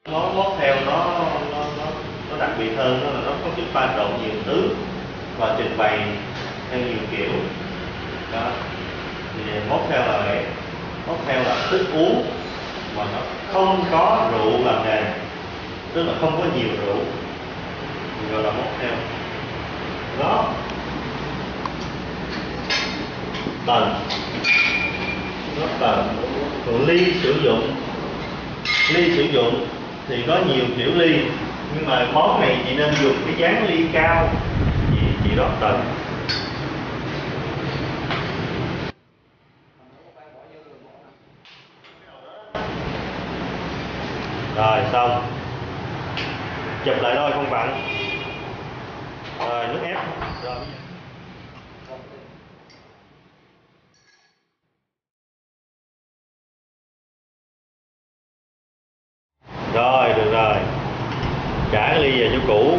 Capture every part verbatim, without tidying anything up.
Món mốt theo nó nó, nó nó đặc biệt hơn, đó là nó có sự pha trộn nhiều thứ và trình bày theo nhiều kiểu. Đó thì mốt theo là vậy. Mốt theo là thức uống mà nó không có rượu làm nền, tức là không có nhiều rượu thì gọi là mốt theo. Đó, tần nó tần. Còn ly sử dụng, ly sử dụng thì có nhiều kiểu ly, nhưng mà món này chị nên dùng cái dáng ly cao vì chị rót tần. Rồi xong, chụp lại thôi không vặn. Rồi nước ép rồi. Rồi được rồi, trả cái ly về chỗ cũ.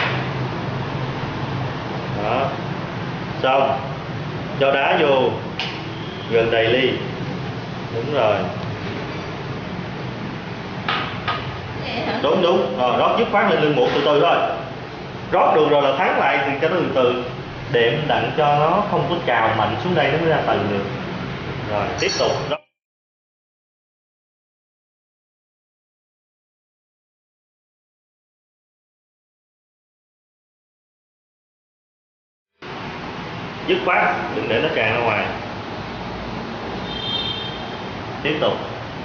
Đó, xong, cho đá vô gần đầy ly. Đúng rồi, đúng đúng. Rồi rót dứt khoát lên lưng muỗng từ từ thôi. Rót được rồi là thắng lại thì cho nó từ từ, đệm đặng cho nó không có trào mạnh xuống đây nó mới ra tầng được. Rồi tiếp tục rót. Dứt khoát, đừng để nó tràn ra ngoài. Tiếp tục.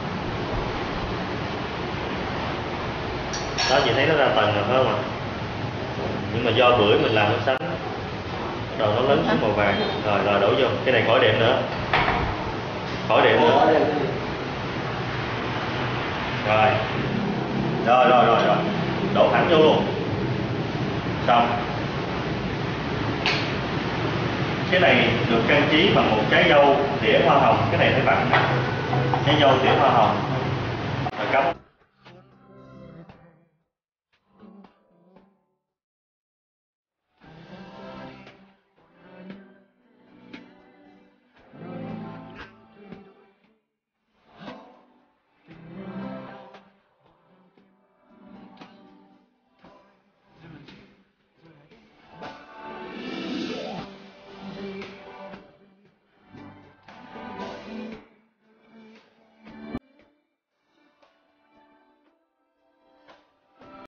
Đó, chị thấy nó ra tầng rồi phải không ạ? Nhưng mà do bưởi mình làm nó sánh, đầu nó lớn xuống màu vàng. Rồi rồi đổ vô, cái này khỏi đệm nữa, khỏi đệm nữa. Rồi rồi rồi rồi rồi đổ thẳng vô luôn. Xong. Cái này được trang trí bằng một trái dâu tỉa hoa hồng. Cái này phải vặn trái dâu tỉa hoa hồng rồi cắm.